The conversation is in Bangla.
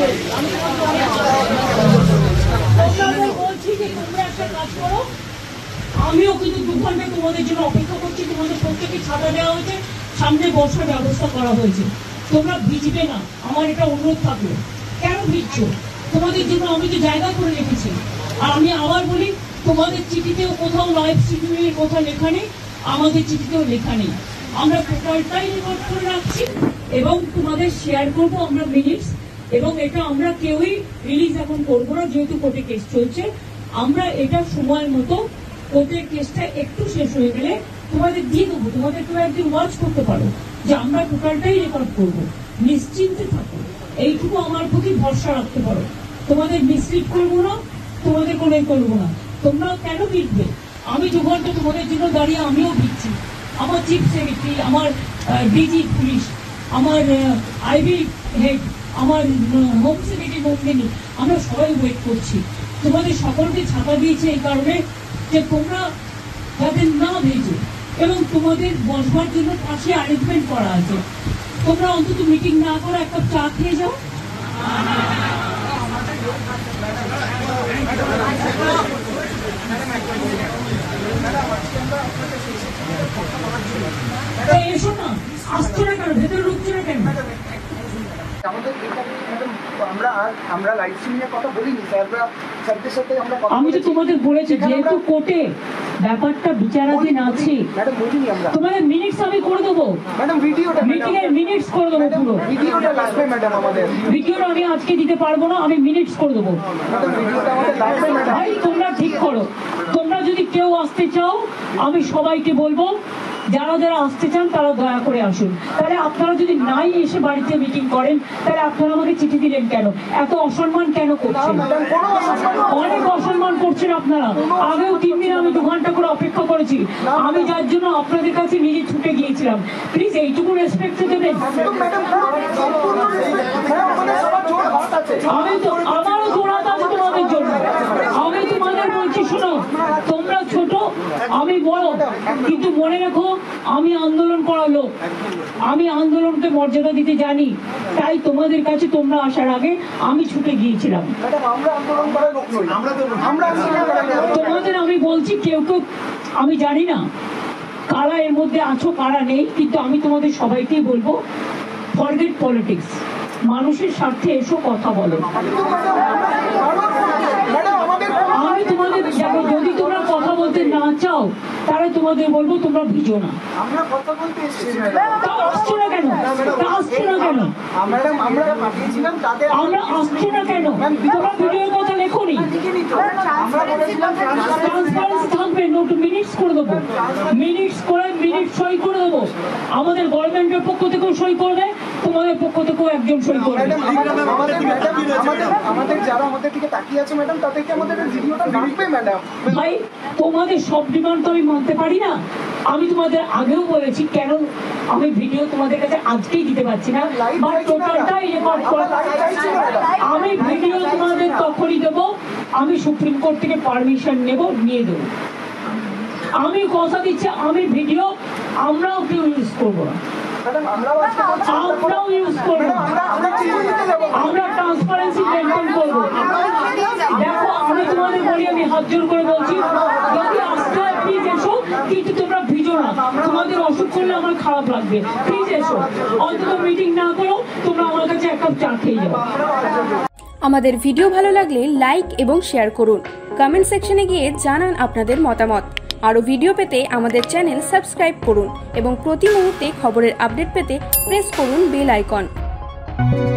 বলছি যে তোমরা একটা কাজ করো, আমিও কিন্তু 2 ঘন্টা তোমাদের জন্য অপেক্ষা করছি। তোমাদের প্রত্যেকে ছাতা দেওয়া হয়েছে, সামনে বসার ব্যবস্থা করা হয়েছে। তোমরা ভিজবে না, আমার এটা অনুরোধ থাকলো। কেন ভিজছো? তোমাদের জন্য আমি তো জায়গা করে রেখেছি। আর আমি আবার বলি, তোমাদের চিঠিতেও কোথাও লাইভ শিডিউলের কথা লেখা নেই, আমাদের চিঠিতেও লেখা নেই। আমরা টোটালটাই রেকর্ড করে রাখছি এবং তোমাদের শেয়ার করবো আমরা মিনিটস। এবং এটা আমরা কেউই রিলিজ এখন করবো না, যেহেতু কোর্টে কেস চলছে। আমরা এটা সময় মতো কোর্টের কেসটা একটু শেষ হয়ে গেলে তোমাদের দিয়ে দেবো। তোমাদের কেউ একদিন ওয়াচ করতে পারো যে আমরা টোটালটাই রেকর্ড করবো। নিশ্চিন্তে থাকো, এইটুকু আমার প্রতি ভরসা রাখতে পারো। তোমাদের মিসলিড করবো না, তোমাদের কোনোই করবো না। তোমরা কেন ভিড়বে? আমি 2 ঘন্টা তোমাদের জন্য দাঁড়িয়ে আমিও ভিড়ছি। আমার চিফ সেক্রেটারি, আমার ডিজি পুলিশ, আমার আইবি হেড, আমার হোম সেক্রেটারি নন্দিনী, আমরা সবাই ওয়েট করছি। তোমাদের সকলকে ছাতা দিয়েছে এই কারণে যে তোমরা যাতে না ভেজো, এবং তোমাদের বসবার জন্য পাশে অ্যারেঞ্জমেন্ট করা আছে। তোমরা অন্তত মিটিং না করে একটা চা খেয়ে যাও। এসো না, আসছো না কেন? ভেতরে ঢুকছো না কেন? আমি তো তোমাদের বলেছি, যেহেতু কোর্টে ব্যাপারটা বিচারাধীন আছে, তোমাদের মিনিটস আমি করে দেবো। মিটিং এর মিনিটস করে দেবো। পুরো ভিডিওটা আমি আজকে দিতে পারবো না, আমি মিনিটস করে দেবো। ভাই তোমরা ঠিক করো। তোমরা যদি কেউ আসতে চাও, আমি সবাইকে বলবো যারা যারা আসতে চান তারা দয়া করে আসুন। তাহলে আপনারা যদি নাই এসে বাড়িতে মিটিং করেন, তাহলে আপনারা আমাকে চিঠি দিলেন কেন? এত অসম্মান কেন করছেন? অনেক অসম্মান করছেন আপনারা। আগেও 3 দিন আমি 2 ঘন্টা করে অপেক্ষা করেছি, আমি যার জন্য আপনাদের কাছে নিজে ছুটে গিয়েছিলাম। প্লিজ এইটুকু রেসপেক্ট দেবেন। আমি তো আমারও জোড়াত আছে তোমাদের জন্য। আমি তোমাদের বলছি, শোনো, তোমরা ছোট, আমি বড়, কিন্তু মনে রেখো আমি আন্দোলন করার লোক। আমি আন্দোলনকে মর্যাদা দিতে জানি, তাই তোমাদের কাছে তোমরা আসার আগে আমি ছুটে গিয়েছিলাম। তোমাদের আমি বলছি, কেউ কেউ আমি জানি না কারা এর মধ্যে আছো কারা নেই, কিন্তু আমি তোমাদের সবাইকেই বলবো, ফরগেট পলিটিক্স, মানুষের স্বার্থে এসো, কথা বলো। আমি তোমাদের যদি তোমরা কথা বলতে না চাও, তাহলে তোমাদের বলবো তোমরা ভিজো না। আসছো না কেন? আসছো না কেন? আমরা আসছি না কেন? তোমরা ভিডিওর কথা লেখোনি। ট্রান্সপারেন্সি থাকবে, নোট মিনিটস করে দেবো। মিনিটস করে মিনিট সই করে দেবো। আমাদের গভর্নমেন্টের পক্ষ থেকেও সই করবে, তোমাদের পক্ষ থেকেও একজন সই করবে। ভাই তোমাদের সব ডিমান্ড তো আমি মানতে পারি না। আমি তোমাদের আগেও বলেছি কেন আমি ভিডিও তোমাদের কাছে আজকেই দিতে পারছি না, আমি ভিডিও তোমাদের তখনই দেবো আমি সুপ্রিম কোর্ট থেকে পারমিশন নেব, নিয়ে দেবো। আমি কথা দিচ্ছি, আমি ভিডিও আমরাও কেউ ইউজ করবো না, আমরাও ইউজ করবো, আমরা ট্রান্সপারেন্সি মেনটেন করবো। দেখো আমি তোমাদের বলি, আমি হাত জোর করে বলছি, যদি আসতে হয় প্লিজ এসো, কিন্তু তোমরা ভিজো না। তোমাদের অসুখ করলে আমার খারাপ লাগবে, প্লিজ এসো। অন্তত মিটিং না করো, তোমরা আমার কাছে এক কাপ চা খেয়ে যাও। আমাদের ভিডিও ভালো লাগলে লাইক এবং শেয়ার করুন। কমেন্ট সেকশনে গিয়ে জানান আপনাদের মতামত। আরও ভিডিও পেতে আমাদের চ্যানেল সাবস্ক্রাইব করুন এবং প্রতি মুহূর্তে খবরের আপডেট পেতে প্রেস করুন বেল আইকন।